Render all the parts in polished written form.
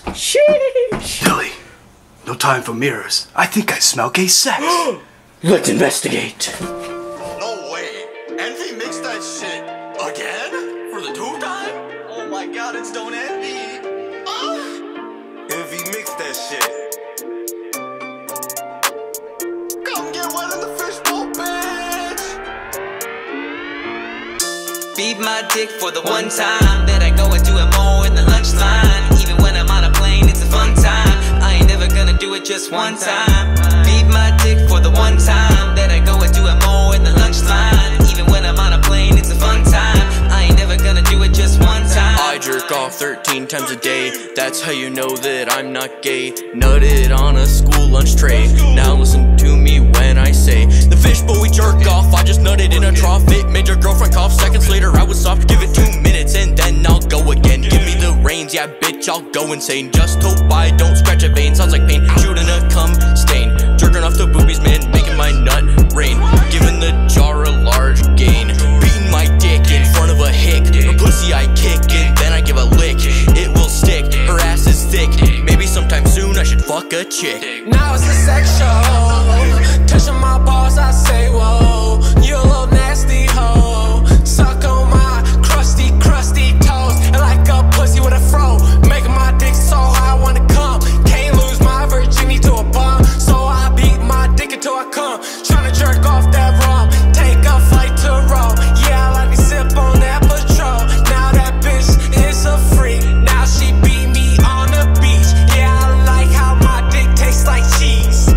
Sheesh. Billy, no time for mirrors. I think I smell gay sex. Let's investigate. No way. Envy mixed that shit again? For the 2nd time? Oh my god, it's Don't Envy. Envy mixed that shit. Come get wet in the fishbowl, bitch. Feed my dick for the one time that I go and do it more in the lunch line. Even when I'm on a plane, it's a fun time. I ain't never gonna do it just one time. Feed my dick for the one time that I go and do it more in the lunch line. Even when I'm on a plane, it's a fun time. I ain't never gonna do it just one time. I jerk off 13 times a day. That's how you know that I'm not gay. Nutted on a school lunch tray. Now listen to me when I say the fishbowl we jerk off. I just nutted in a trough. It made your girlfriend cough. Seconds later I was soft. Give it 2 minutes and then I'll go again. Give me the reins, yeah bitch, I'll go insane. Just hope I don't scratch a vein. Sounds like pain. Shooting a cum stain. Jerking off the boobies, man, making my nut rain. Giving the jar a large gain. Beating my dick in front of a hick. Her pussy I kick and then I give a lick. It will stick, her ass is thick. Maybe sometime soon I should fuck a chick. Now it's a sex show. Touching my balls, I say, whoa, you a little nasty hoe. Suck on my crusty toes. And like a pussy with a fro. Making my dick so high, I wanna come. Can't lose my virginity to a bum. So I beat my dick until I come. Tryna jerk off that rum. Take a flight to Rome. Yeah, I like to sip on that Patron. Now that bitch is a freak. Now she beat me on the beach. Yeah, I like how my dick tastes like cheese.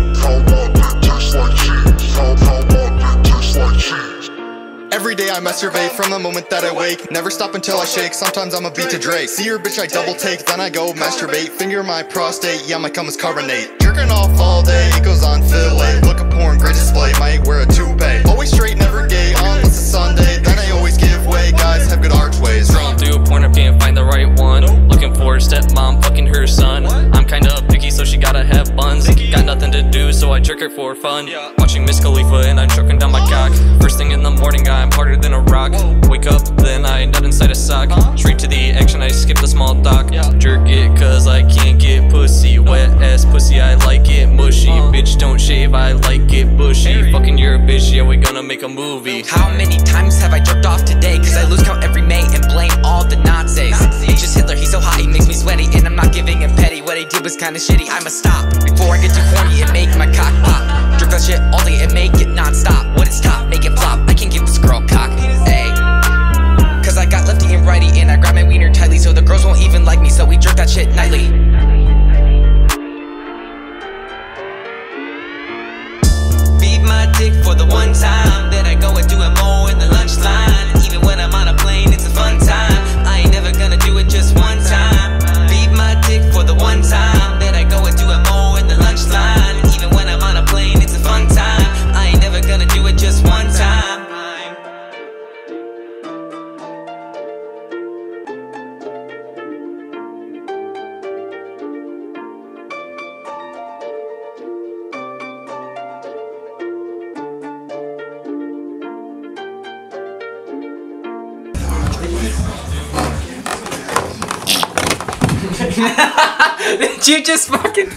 Every day I masturbate from the moment that I wake. Never stop until I shake, sometimes I'm a beat to Drake. See your bitch, I double take, then I go masturbate. Finger my prostate, yeah my cum is carbonate. Jerking off all day, it goes on fillet. Look at porn, great display, might wear a toupee. Always straight, never gay, unless it's Sunday. Then I always give way, guys have good archways. Scrolling through porn, I can't find the right one. Looking for a stepmom, fucking her son. I'm kinda picky, so she gotta have buns. Got nothing to do, so I jerk her for fun. Watching Miss Khalifa and I'm choking down my cock. First thing in the morning, I'm harder than a rock. Wake up, then I nut inside a sock. Straight to the action, I skip the small talk. Jerk it, cause I can't get pussy. Wet ass pussy, I like it mushy. Bitch, don't shave, I like it bushy. Fucking you're a bitch, yeah, we gonna make a movie. How many times have I jerked off today? Cause I lose count every May and blame all the Nazis. It's just Hitler, he's so hot, he makes me sweaty. And I'm not giving him petty, what I did was kinda shitty. I'ma stop before I get too horny and make my cock pop. Jerk that shit all day and make it non-stop. When it's top, make it flop, I can't give this girl cock. Ayy, cause I got lefty and righty and I grab my wiener tightly. So the girls won't even like me, so we jerk that shit nightly. Feed my dick for the one time that I go and do it more in the lunch line. Even when I'm on a plane, it's a fun time. I ain't never gonna do it just one time. Feed my dick for the one time that I go and do it more in the lunch line. Even when I'm on a plane, it's a fun time. I ain't never gonna do it just one time. Did you just fucking